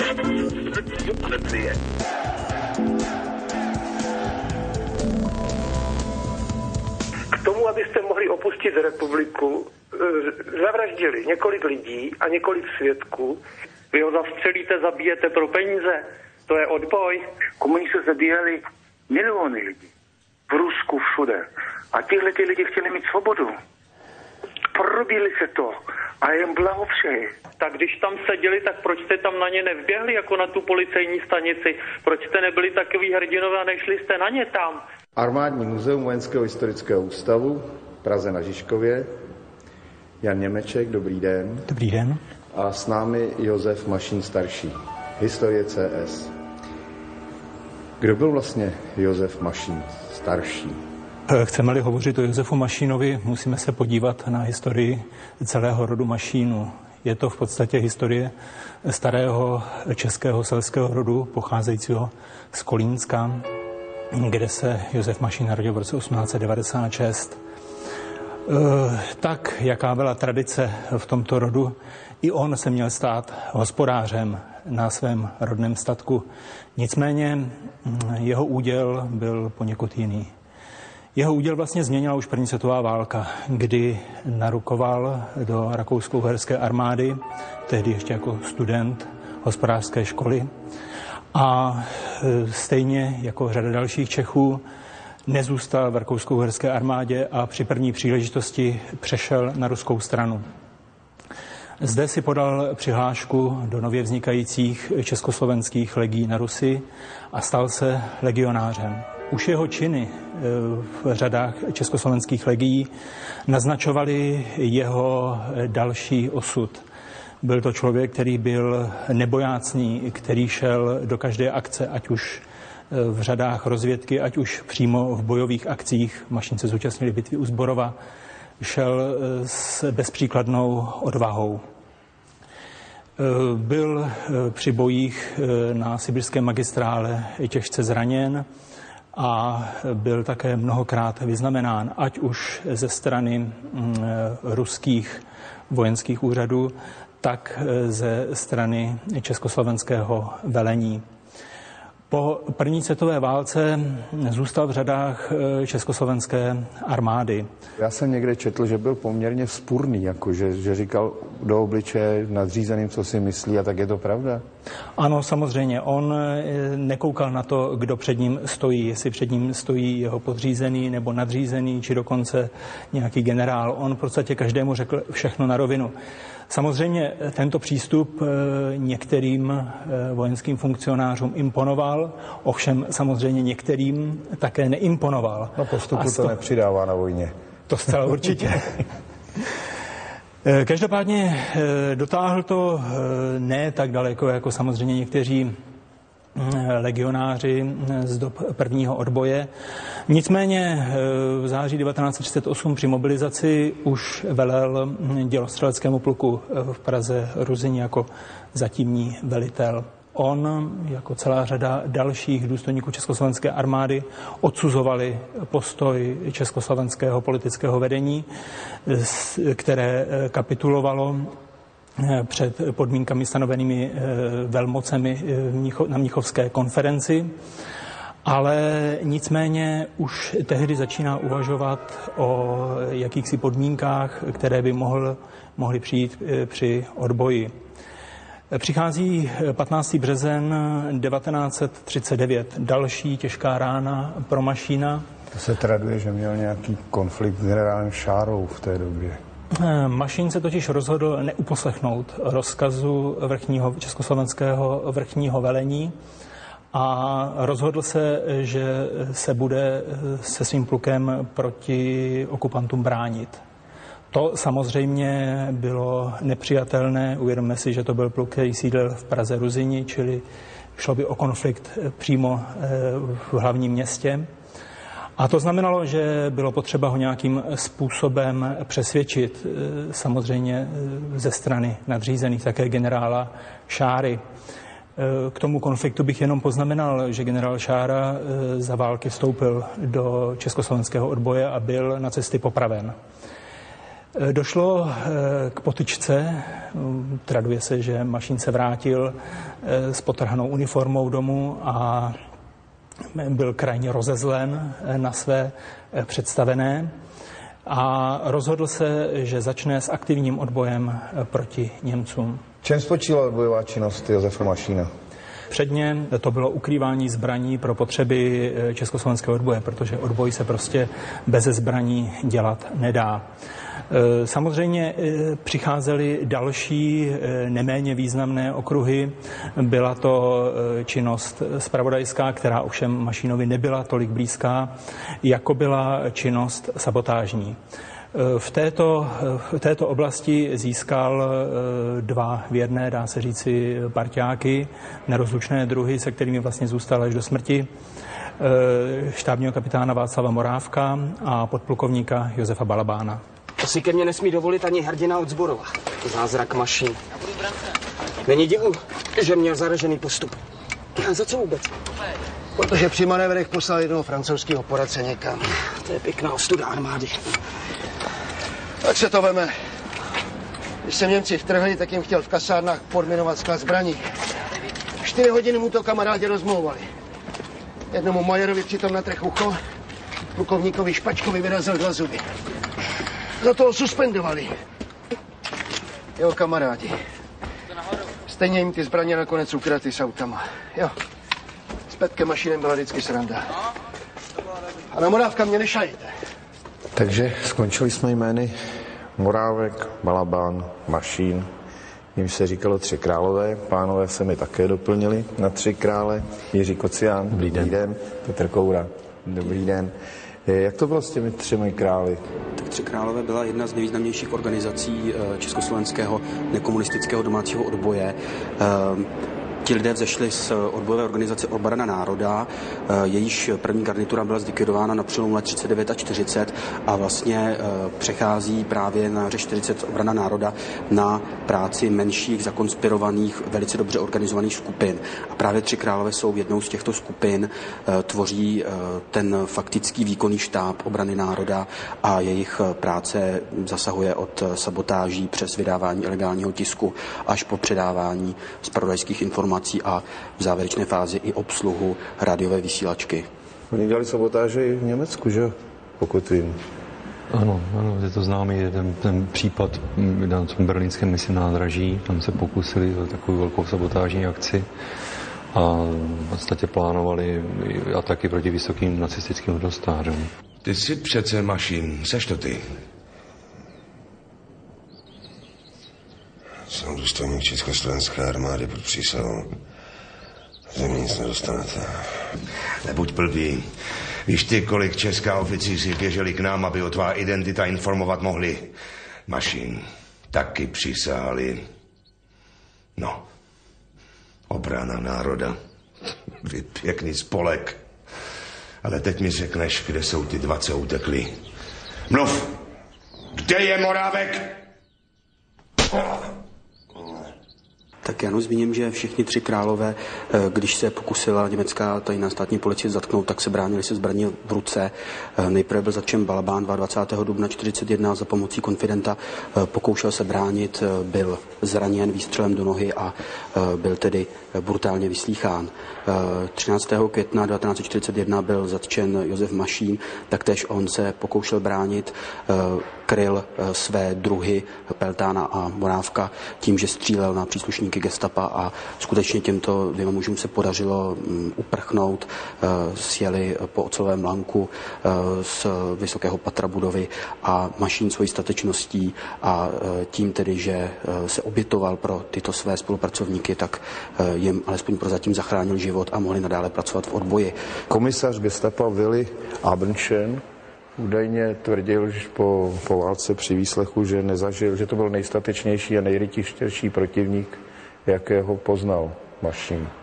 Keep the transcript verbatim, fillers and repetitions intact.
K tomu, abyste mohli opustit republiku, zavraždili několik lidí a několik svědků. Vy ho zastřelíte, zabijete pro peníze. To je odboj. Komunisté zabíjeli miliony lidí. V Rusku, všude. A tihle ty lidi chtěli mít svobodu. Porobili se to. A jim blahopřeji. Tak když tam seděli, tak proč jste tam na ně nevběhli, jako na tu policejní stanici? Proč jste nebyli takový hrdinové a nešli jste na ně tam? Armádní muzeum Vojenského historického ústavu v Praze na Žižkově. Jan Němeček, dobrý den. Dobrý den. A s námi Josef Mašín starší. Historie C S. Kdo byl vlastně Josef Mašín starší? Chceme-li hovořit o Josefu Mašínovi, musíme se podívat na historii celého rodu Mašínů. Je to v podstatě historie starého českého selského rodu, pocházejícího z Kolínska, kde se Josef Mašín narodil v roce osmnáct set devadesát šest. Tak, jaká byla tradice v tomto rodu, i on se měl stát hospodářem na svém rodném statku. Nicméně jeho úděl byl poněkud jiný. Jeho úděl vlastně změnila už první světová válka, kdy narukoval do rakousko-uherské armády, tehdy ještě jako student hospodářské školy. A stejně jako řada dalších Čechů nezůstal v rakousko-uherské armádě a při první příležitosti přešel na ruskou stranu. Zde si podal přihlášku do nově vznikajících československých legií na Rusi a stal se legionářem. Už jeho činy v řadách československých legií naznačovaly jeho další osud. Byl to člověk, který byl nebojácný, který šel do každé akce, ať už v řadách rozvědky, ať už přímo v bojových akcích. Mašín se zúčastnili bitvy u Zborova, šel s bezpříkladnou odvahou. Byl při bojích na sibirském magistrále těžce zraněn a byl také mnohokrát vyznamenán, ať už ze strany ruských vojenských úřadů, tak ze strany československého velení. Po první světové válce zůstal v řadách československé armády. Já jsem někde četl, že byl poměrně vzpurný, jako že, že říkal do obličeje nadřízeným, co si myslí, a tak je to pravda? Ano, samozřejmě. On nekoukal na to, kdo před ním stojí, jestli před ním stojí jeho podřízený nebo nadřízený, či dokonce nějaký generál. On v podstatě každému řekl všechno na rovinu. Samozřejmě tento přístup některým vojenským funkcionářům imponoval, ovšem samozřejmě některým také neimponoval. No postupu to, to nepřidává na vojně. To zcela určitě. Každopádně dotáhl to ne tak daleko, jako samozřejmě někteří legionáři z dob prvního odboje. Nicméně v září devatenáct set třicet osm při mobilizaci už velel dělostřeleckému pluku v Praze Ruzyni jako zatímní velitel. On, jako celá řada dalších důstojníků československé armády, odsuzovali postoj československého politického vedení, které kapitulovalo před podmínkami stanovenými velmocemi na Mnichovské konferenci, ale nicméně už tehdy začíná uvažovat o jakýchsi podmínkách, které by mohl, mohly přijít při odboji. Přichází patnáctého březen devatenáct set třicet devět, další těžká rána pro Mašína. To se traduje, že měl nějaký konflikt s generálem Šárou v té době. Mašín se totiž rozhodl neuposlechnout rozkazu vrchního československého vrchního velení a rozhodl se, že se bude se svým plukem proti okupantům bránit. To samozřejmě bylo nepřijatelné. Uvědomme si, že to byl pluk, který sídlil v Praze Ruzyni, čili šlo by o konflikt přímo v hlavním městě. A to znamenalo, že bylo potřeba ho nějakým způsobem přesvědčit, samozřejmě ze strany nadřízených, také generála Šáry. K tomu konfliktu bych jenom poznamenal, že generál Šára za války vstoupil do československého odboje a byl na cesty popraven. Došlo k potyčce. Traduje se, že Mašín se vrátil s potrhanou uniformou domů a byl krajně rozezlen na své představené a rozhodl se, že začne s aktivním odbojem proti Němcům. Čem spočívala odbojová činnost Josefa Mašína? Předně to bylo ukrývání zbraní pro potřeby československého odboje, protože odboj se prostě bez zbraní dělat nedá. Samozřejmě přicházely další neméně významné okruhy. Byla to činnost zpravodajská, která ovšem Mašínovi nebyla tolik blízká, jako byla činnost sabotážní. V této, v této oblasti získal dva věrné, dá se říci, parťáky, nerozlučné druhy, se kterými vlastně zůstal až do smrti, štábního kapitána Václava Morávka a podplukovníka Josefa Balabána. To si ke mně nesmí dovolit ani hrdina od Zborova. Zázrak Mašín. Není divu, že měl zaražený postup. A za co vůbec? Protože při manévrech poslal jednoho francouzského poradce někam. To je pěkná ostuda armády. Tak se to veme. Když se Němci vtrhli, tak jim chtěl v kasárnách podminovat sklad zbraní. Čtyři hodiny mu to kamarádi rozmlouvali. Jednomu majerovi přitom natrhl ucho, plukovníkovi Špačkovi vyrazil dva zuby. Za toho suspendovali. Jo, kamarádi. Stejně jim ty zbraně nakonec ukradli s autama. Jo. S Petkem Mašínem byla vždycky sranda. A na Morávka mě nešajte. Takže skončili jsme jmény Morávek, Balabán, Mašín. Jim se říkalo Tři králové. Pánové se mi také doplnili na Tři krále. Jiří Kocián. Dobrý den. Dobrý den. Petr Koura. Dobrý den. Jak to bylo s těmi třemi králi? Tak Tři králové byla jedna z nejvýznamnějších organizací československého nekomunistického domácího odboje. Ti lidé vzešli z odbojové organizace Obrana národa, jejíž první garnitura byla zlikvidována na přelomu let třicet devět a čtyřicet a vlastně přechází právě na řeč čtyřicet Obrana národa na práci menších, zakonspirovaných, velice dobře organizovaných skupin. A právě Tři králové jsou jednou z těchto skupin, tvoří ten faktický výkonný štáb Obrany národa a jejich práce zasahuje od sabotáží přes vydávání ilegálního tisku až po předávání zpravodajských informací a v závěrečné fázi i obsluhu rádiové vysílačky. Oni dělali sabotáže i v Německu, že? Pokud vím. Ano, ano, je to známý ten, ten případ na tom berlínském myslím nádraží. Tam se pokusili o takovou velkou sabotážní akci a v podstatě plánovali ataky proti vysokým nacistickým hodnostářům. Ty jsi přece Mašín, seš to ty? Jsem důstojník československé armády pod přísahou. Ze mě nic nedostanete. Nebuď blbý. Víš ty, kolik česká oficíři běželi k nám, aby o tvá identita informovat mohli? Mašín taky přísahali. No, Obrana národa. Vy pěkný spolek. Ale teď mi řekneš, kde jsou ty dva, co utekli. Mluv! Kde je Morávek? Tak já no zmíním, že všichni Tři králové, když se pokusila německá tajná státní policie zatknout, tak se bránili se zbraní v ruce. Nejprve byl zatčen Balabán dvacátého dubna čtyřicet jedna za pomocí konfidenta. Pokoušel se bránit, byl zraněn výstřelem do nohy a byl tedy brutálně vyslýchán. třináctého května devatenáct set čtyřicet jedna byl zatčen Josef Mašín, taktéž on se pokoušel bránit, kryl své druhy Peltána a Morávka tím, že střílel na příslušníky gestapa a skutečně těmto dvěma mužům se podařilo uprchnout, sjeli po ocelovém lanku z vysokého patra budovy a Mašín svojí statečností a tím tedy, že se obětoval pro tyto své spolupracovníky, tak jim alespoň prozatím zachránil život a mohli nadále pracovat v odboji. Komisař gestapa Willy Abendschen údajně tvrdil že po, po válce při výslechu, že nezažil, že to byl nejstatečnější a nejrytištější protivník, jakého poznal Mašín.